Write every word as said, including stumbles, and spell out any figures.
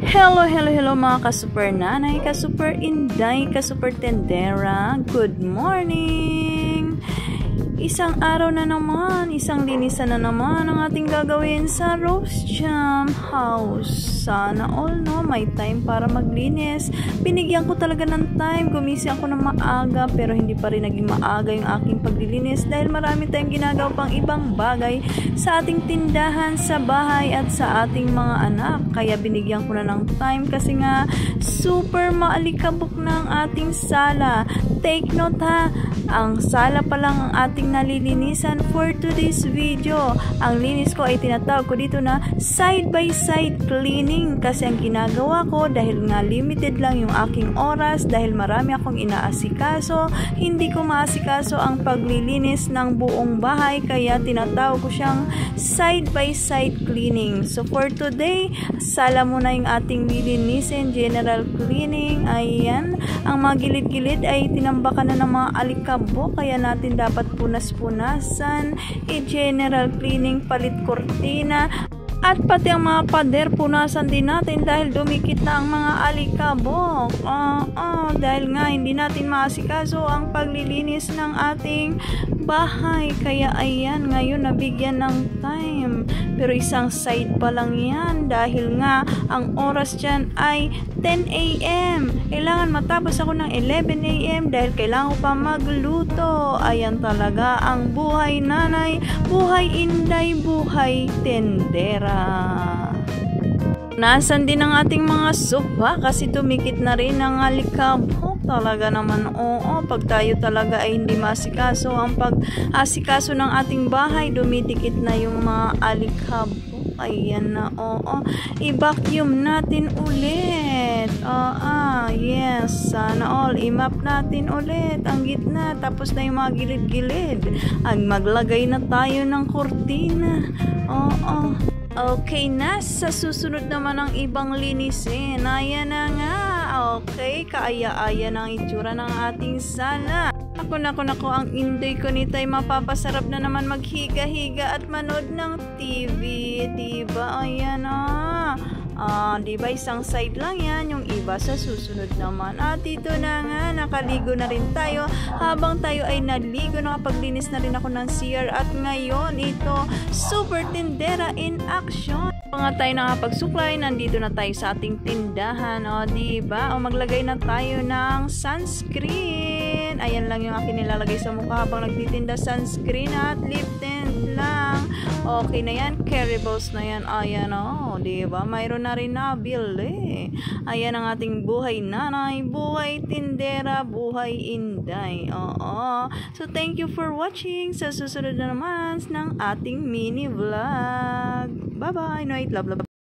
Hello, hello, hello mga ka-super nanay, ka-super inday, ka-super tendera. Good morning! Isang araw na naman, isang linisan na naman ang ating gagawin sa Rose Jam House. Sana all, no? May time para maglinis. Binigyan ko talaga ng time. Gumising ako ng maaga, pero hindi pa rin naging maaga yung aking paglilinis dahil marami tayong ginagawa pang ibang bagay sa ating tindahan, sa bahay at sa ating mga anak. Kaya binigyan ko na ng time kasi nga super maalikabok na ang ating sala. Take note ha, ang sala pa lang ang ating nalilinisan for today's video. Ang linis ko ay tinatawag ko dito na side by side cleaning kasi ang ginagawa ko dahil nga limited lang yung aking oras, dahil marami akong inaasikaso, hindi ko maasikaso ang paglilinis ng buong bahay, kaya tinatawag ko siyang side by side cleaning. So for today, sala muna yung ating lilinisin, general cleaning. Ayan, ang mga gilid-gilid ay tinambakan na ng mga alikabok, kaya natin dapat punas-punasan, i-general cleaning, palit kortina, at pati ang mga pader punasan din natin dahil dumikit na ang mga alikabok. Uh, uh, dahil nga hindi natin maasikaso ang paglilinis ng ating bahay. Kaya ayan, ngayon nabigyan ng time. Pero isang side pa lang yan dahil nga ang oras dyan ay ten a m Kailangan matapos ako ng eleven a m dahil kailangan ko pa magluto. Ayan talaga ang buhay nanay, buhay inday, buhay tendera. Nasan din ang ating mga sofa kasi dumikit na rin ang alikabok. Talaga naman, oo, pag tayo talaga ay hindi masikaso ang pag-asikaso ng ating bahay, dumidikit na yung mga alikabok. Ayan na, oo, i-vacuum natin ulit. Oo, yes, sana all, i-map natin ulit ang gitna, tapos na yung mga gilid-gilid. At maglagay na tayo ng kortina. Oo, okay na, sa susunod naman ang ibang linisin. Ayan na nga. Okay, kaaya-aya ng itsura ng ating sala. Ako nako nako, ang inday ko nito ay mapapasarap na naman maghiga-higa at manood ng T V, diba? Ayan ah. Ah, diba isang side lang yan, yung iba sa susunod naman. At dito na nga, nakaligo na rin tayo. Habang tayo ay naligo, nakapaglinis na rin ako ng C R. At ngayon, ito, super tindera in action. Mga tayo nakapagsuklay, nandito na tayo sa ating tindahan. O, diba? O, maglagay na tayo ng sunscreen. Ayan lang yung akin nilalagay sa mukha habang nagtitinda, sunscreen at lip tint lang. Okay na yan, carryballs na yan. Ayan o, diba? Mayroon na rin nabili. Ayan ang ating buhay nanay, buhay tindera, buhay inday. Oo. So, thank you for watching. Sa susunod na naman ng ating mini vlog. Bye-bye. No, wait, love, love.